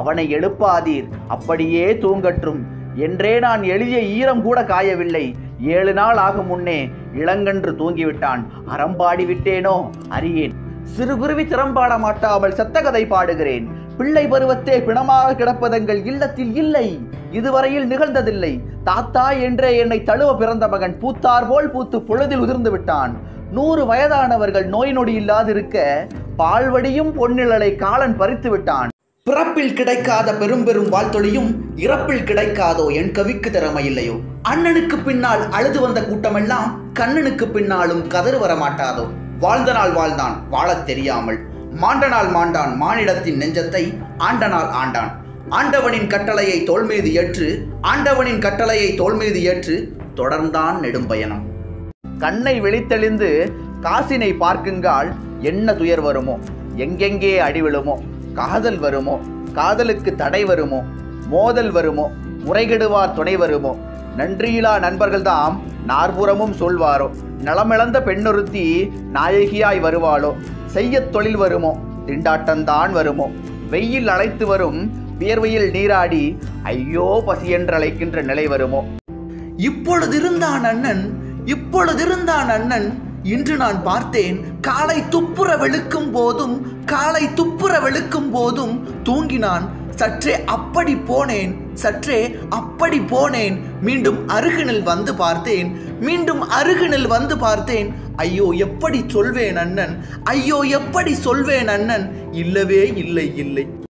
அவனை எழுப்பாதீர், அப்படியே தூங்கற்றும் என்றே நான் எழுதிய ஈரம் கூட காயவில்லை. 7 நாள் ஆகும் முன்னே இளங்கன்று தூங்கிவிட்டான். அறம்பாடி விட்டேனோ அறியேன். சிறுகுருவி திறம்பாட மாட்டாமல் செத்த கதை பாடுகிறேன். பிள்ளை பருவத்தே பிணமாக கிடப்பதங்கள் இல்லத்தில் இல்லை, இதுவரையில் நிகழ்ந்ததில்லை. தாத்தா என்றே என்னை தழுவ பிறந்த மகன் பூத்தார் போல் பூத்து பொழுதில் உதிர்ந்து விட்டான். 100 வயதானவர்கள் நோய் நொடி இல்லாதிருக்க பால்வடியும் பொன்னிழலை காலன் பறித்து விட்டான். பிறப்பில் கிடைக்காத பெரும் வாழ்த்தொழியும் இறப்பில் கிடைக்காதோ என் கவிக்கு திறமையில்லையோ. அண்ணனுக்கு பின்னால் அழுது வந்த கூட்டமெல்லாம் கண்ணனுக்கு பின்னாலும் கதறு வர மாட்டாதோ. வாழ்ந்த நாள் வாழ்ந்தான் வாழத் தெரியாமல், மாண்ட நாள் மாண்டான் மானிடத்தின் நெஞ்சத்தை ஆண்டனால் ஆண்டான். ஆண்டவனின் கட்டளையை தோள் மீது ஏற்று, ஆண்டவனின் கட்டளையை தோள் மீது ஏற்று தொடர்ந்தான் நெடும்பயணம். கண்ணை வெளித்தெளிந்து காசினை பார்க்குங்கால் என்ன துயர் வருமோ, எங்கெங்கே அடி விழுமோ. காதல் வருமோ, காதலுக்கு தடை வருமோ, மோதல் வருமோ, முறைகெடுவார் துணை வருமோ. நன்றியிலா நண்பர்கள்தாம் நாற்புறமும் சொல்வாரோ. நலமிழந்த பெண்ணொருத்தி நாயகியாய் வருவாளோ. செய்ய தொழில் வருமோ, திண்டாட்டந்தான் வருமோ. வெயில் அழைத்து வரும் வியர்வையில் நீராடி ஐயோ பசி என்று அழைக்கின்ற நிலை வருமோ. இப்பொழுதிருந்தான் அண்ணன், இப்பொழுதிருந்தான் அண்ணன், இன்று நான் பார்த்தேன். காலை துப்புர வெளுக்கும் போதும், காலை துப்புர வெளுக்கும் போதும் தூங்கினான். சற்றே அப்படி போனேன், சற்றே அப்படி போனேன். மீண்டும் அருகினில் வந்து பார்த்தேன், மீண்டும் அருகினில் வந்து பார்த்தேன். ஐயோ எப்படி சொல்வேன் அண்ணன், ஐயோ எப்படி சொல்வேன் அண்ணன். இல்லவே இல்லை இல்லை.